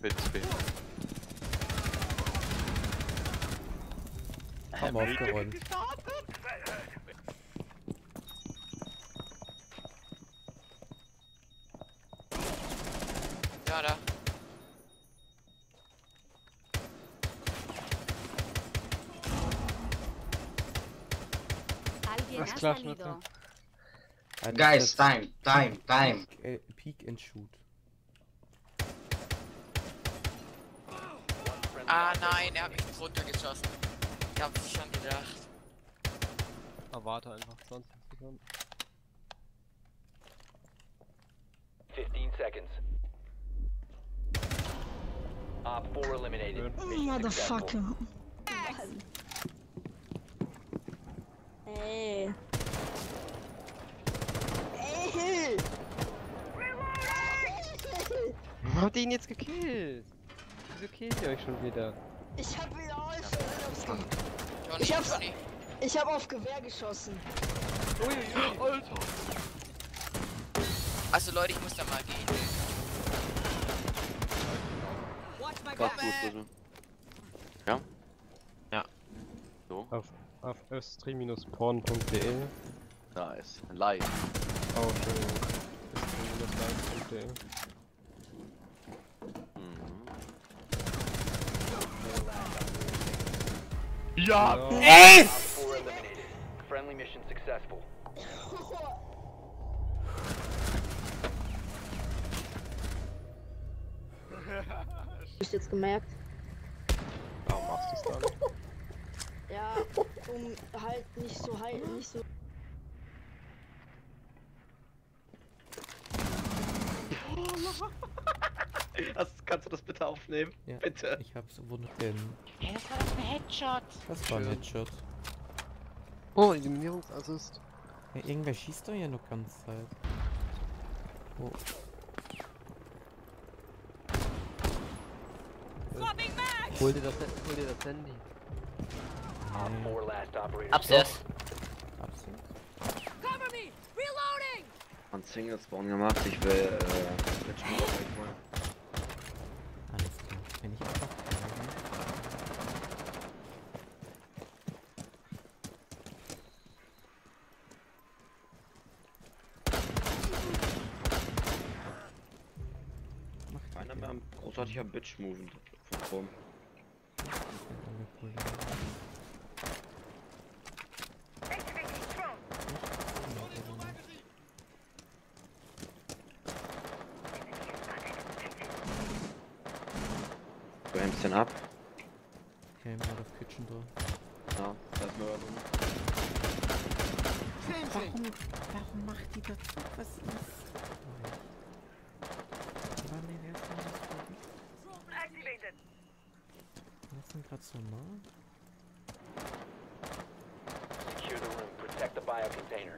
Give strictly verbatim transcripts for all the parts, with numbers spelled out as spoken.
B. Haben wir aufgeräumt. Ja, da. Alguien ha salido. Guys, time, time, time. Peek, äh, peek and shoot. Ah nein, er hat mich runtergeschossen. Ich hab's schon gedacht. Ah, warte einfach zwanzig Sekunden. fifteen seconds. Op four eliminated. Mission Motherfucker. Ey. Ey. Habt ihr ihn jetzt gekillt? Wieso killt ihr euch schon wieder? Ich hab ihn auf. Johnny, Ich hab's. Johnny. Ich hab auf Gewehr geschossen. Ui, Alter. Also Leute, ich muss da mal gehen. Ganz gut, bitte. Ja? Ja. So. Auf, auf öststream porn punkt de. Nice. Live. Oh, schön. öststream punkt de. Ja! Ja. Ey! Op four eliminated. Friendly mission successful. Hast du jetzt gemerkt? Warum machst du es dann? Ja, um halt nicht so halt nicht so. Das, kannst du das bitte aufnehmen? Ja, Bitte. ich hab's wunderschön. Hey, das war doch ein Headshot. Das war ein Schön. Headshot. Oh, Eliminierungsassist. Ja, irgendwer schießt doch ja noch ganz Zeit. Oh. Hol dir das, hol dir das Handy. Op Nee. four last operator. Upstairs. Absolut. Cover me! Reloading! Ein Single Spawn gemacht, ich will äh, jetzt schon mal. Alles klar. Wenn ich einfach. Macht Keiner mehr ein großartiger Bitch-Movement von Form. Du hemmst den ab. Okay, mal auf Kitchen da. Ja, da ist Mörder drin. Warum, warum macht die das? Was ist? War mir der erste Mal das Was sind gerade so nah? Secure the room. Protect the biocontainer.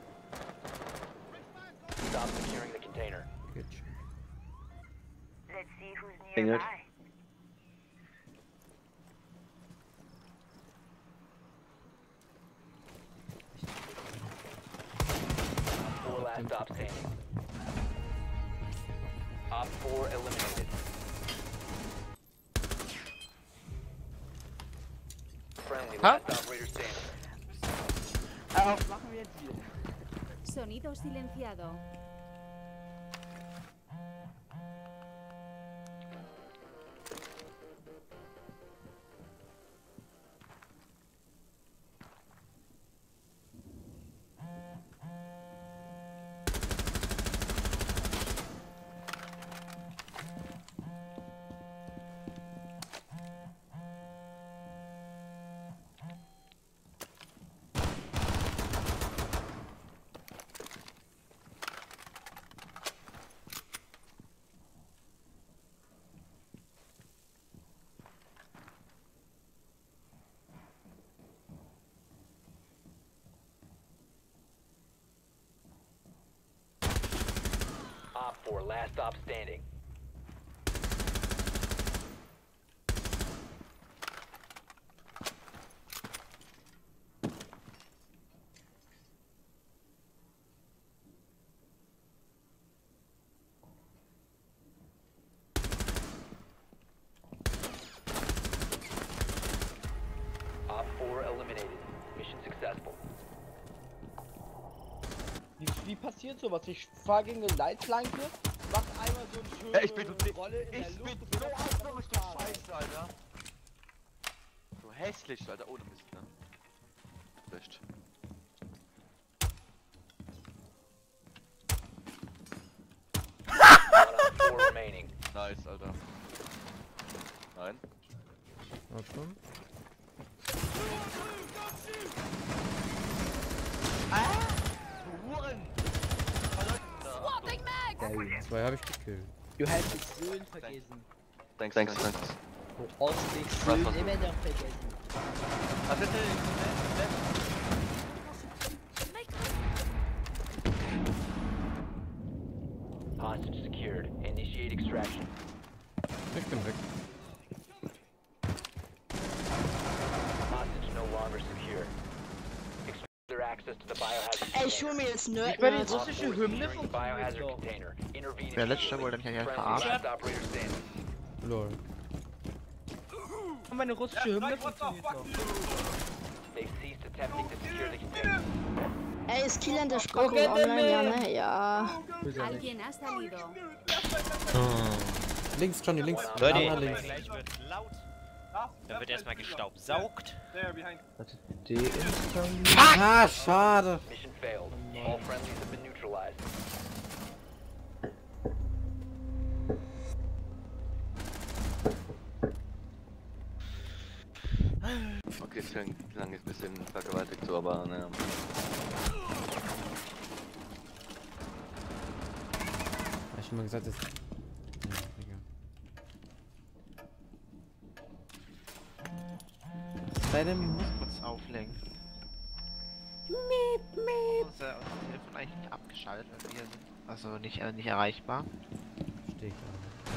Stop securing the container. Kitchen. Let's see who's Klingelt. nearby. Four last stop standing. Op four eliminated. Friendly Huh? last operator standing. Sonido silenciado. Op four last stop standing. passiert sowas. Ich fahr gegen eine Leitplanke, mach einmal so eine schöne Ja, ich bin so- Rolle in der Ich Luft. bin und so dann aus, einfach du fahren. Scheiße, Alter. So hässlich, Alter, ohne Mist, ne? Recht. One on four remaining. Nice, Alter. Nein. Warte. Huren! Swapping mag! Geil. Zwei habe ich gekillt. Du hast die Söhne vergessen. Thanks, thanks, thanks. Du hast die Was, Söhne was? immer noch vergessen. Ah, bitte! Hostage secured. Initiate extraction. Ich bin weg. Hostage no longer secure. Expect their access to the biohazard Ey, ich container. hol mir jetzt Nerd. Ich meine, die Nerd. russische Op four Hymne securing the funktioniert biohazard doch. container. Intervene Der letzte immediately. wollte mich ja Friendly verarschen. last operator standing. Lol. Meine russische Hymne funktioniert doch. They've ceased attempting to secure the container. Ey, ist Kielan der Spruch Guck at online? the Ja, man. ne? Ja. Alguien ha salido. Links, Johnny, links. Leute, Arma links. gleich wird laut. Da wird erstmal gestaubsaugt. Ah, schade. Mission failed. All friendlies have been neutralized. Okay, es klang, klang jetzt ein bisschen vergewaltigt so, aber naja. Hab ich schon mal gesagt, dass... Ja, egal. Bei dem... Kurz auflenken. Miep, miep. Unser Telefon eigentlich nicht abgeschaltet, weil wir sind. Also nicht, äh, nicht erreichbar. Steh ich an.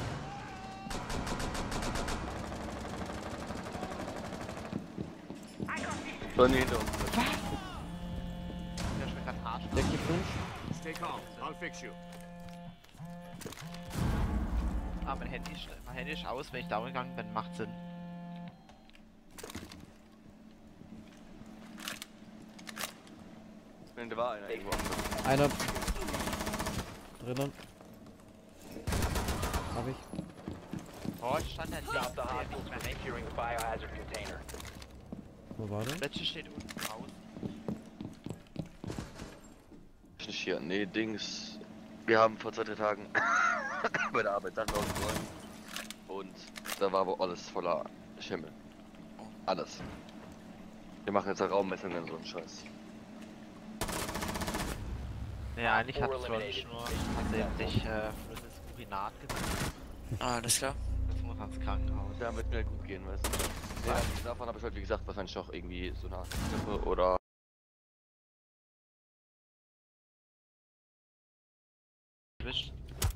Sonny hinter uns. Ja, ich bin grad Arsch. Deck die fünf. Ah, mein Handy, ist- mein Handy ist aus, wenn ich da gegangen bin, macht Sinn. Wenn da war einer irgendwo. Einer. Drinnen. Hab ich. Oh, ich stand halt Stop the links, hostiles der from nicht mehr securing the biohazard container. Wo war der? Letzte steht unten draußen. Ist nicht hier. Nee, Dings. Wir haben vor zwei, drei Tagen bei der Arbeit Sachen ausgeräumt. Und da war aber alles voller Schimmel. Alles. Wir machen jetzt Raummessungen und so einen Scheiß. Ja, eigentlich hat es nur, hat sich äh, flüssiges Urinat gesetzt. Alles klar. Das muss ans Krankenhaus. Ja, wird mir gut gehen, weißt du. Ja, davon habe ich heute, wie gesagt, wahrscheinlich noch irgendwie so eine Art Grippe oder. Erwischt.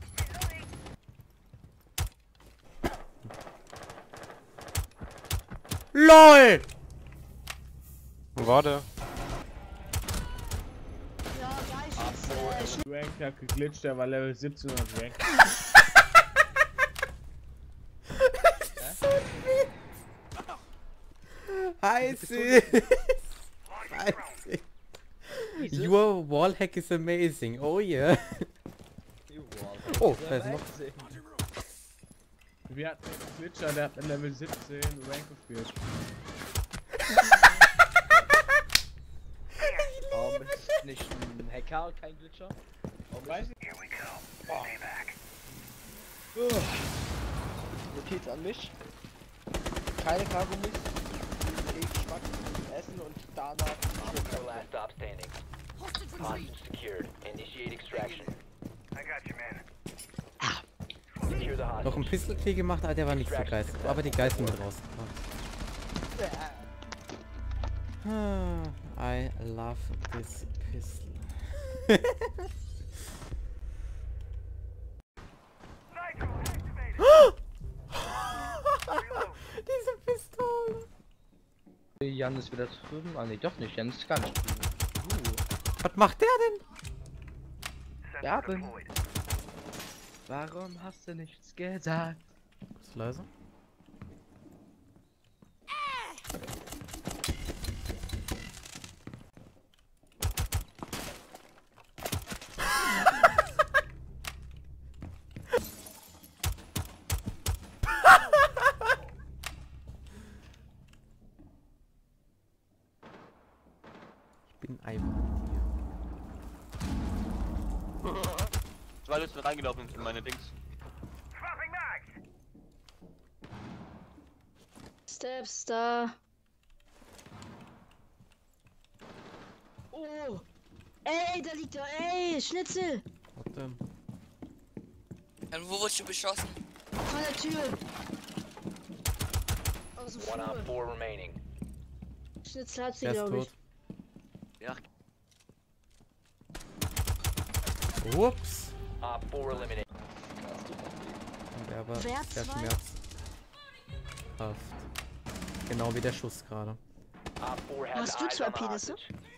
LOL! Wo war der? Ja, gleich jetzt. Äh, Rank hat geglitscht, der war Level siebzehn und Rank. Heiße! Heiße! Your wallhack is amazing, oh yeah! Oh, da ist noch. Wir hatten einen Glitscher, der hat mit Level siebzehn Rank gespielt. Warum ist es nicht ein Hacker und kein Glitscher? Warum weiß ich? Oh. Notiz an mich. Keine Kaugummis. Geschmack essen und danach. Four last stop standing. Hostage secured. Initiate extraction. Secure the Noch hostage. ein Pistol-Kill gemacht, aber der war nicht so geil. Aber die Geister mit rausgebracht. Ah, I love this pistol. Diese Pistole! Jan ist wieder drüben. Ah, nee, doch nicht. Jan ist gar nicht drüben. Uh. Was macht der denn? Gaben. Warum hast du nichts gesagt? Ist leise? Drei Leute sind reingelaufen in meine Dings. Steps da. Oh. Ey, da liegt er. Ey, Schnitzel. Was denn? Und wo wurdest du beschossen? Von der Tür. Aus dem One op Flur. four remaining. Schnitzel hat sie, Der ist glaube ich. tot. Ja. Ups. Op four eliminated. Der war Wer sehr zwei? schmerzhaft. Genau wie der Schuss gerade. Op four has Hast du eyes zwei on the Penisse? hostage.